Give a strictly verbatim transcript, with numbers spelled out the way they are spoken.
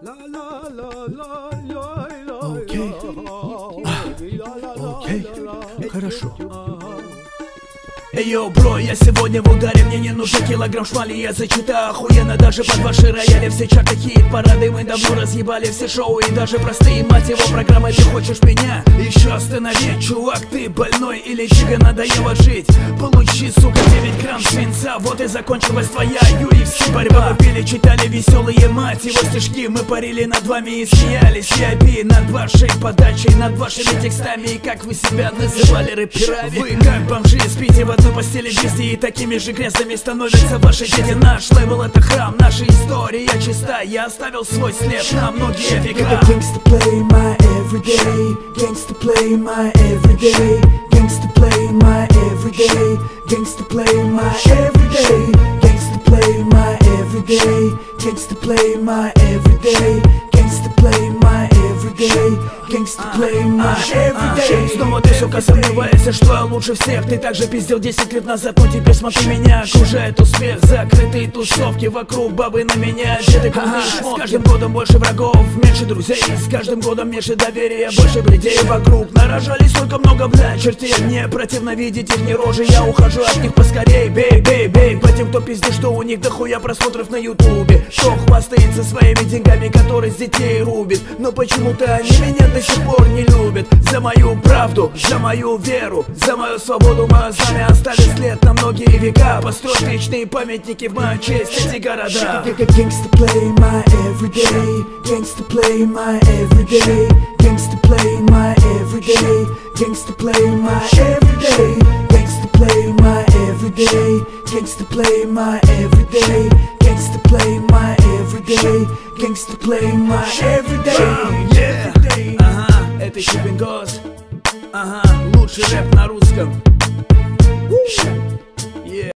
Окей. Окей. Хорошо. Йоу, бро, я сегодня в ударе, мне не нужен килограмм шмали, я зачитаю охуенно даже под ваши рояли. Все чарты, хит-парады мы давно разъебали, все шоу и даже простые, мать его, программы. Ты хочешь меня еще остановить? Чувак, ты больной или тебе надоело жить? Получи, сука, девять грамм свинца, вот и закончилась твоя ю эф си борьба. Мы пили, читали веселые, мать его, стишки, мы парили над вами и смеялись. ви ай пи над вашей подачей, над вашими текстами, и как вы себя называли, рэперами. Вы как бомжи, спите в одной постели везде, и такими же грязными становятся ваши дети. Наш лейбл — это храм, наша история чиста, я оставил свой след на многие века. Gangsta play my everyday, gangsta play my everyday, gangsta play my everyday, gangsta play my everyday, gangsta play my everyday, gangsta play my everyday, gangsta play my everyday, gangsta play my everyday. Снова ты, сука, сомневаешься, что я лучше всех. Ты также пиздел десять лет назад, но теперь смотри меня. Окружает успех, закрытые тусовки, вокруг бабы на меня одеты полные шмотки. С каждым годом больше врагов, меньше друзей, с каждым годом меньше доверия, больше бредей вокруг. Нарожались столько много, бля, чертей. Мне противно видеть их не рожи, я ухожу от них поскорей. Бей, бей, бей, по тем, кто пиздит, что у них дохуя просмотров на ютубе, кто хвастается своими деньгами, который с детей рубит. Но почему-то они меня до сих пор не любят. За мою правду, за мою веру, за мою свободу, мое знамя оставит след на многие века. Построят вечные памятники в мою честь эти города. Gangsta play my everyday, gangsta play my everyday, gangsta play my everyday, gangsta play my everyday, gangsta play my everyday, gangsta play my everyday, gangsta play my everyday, gangsta play my everyday. Yeah. Ага, это Shipping Goes. Ага, лучший рэп на русском.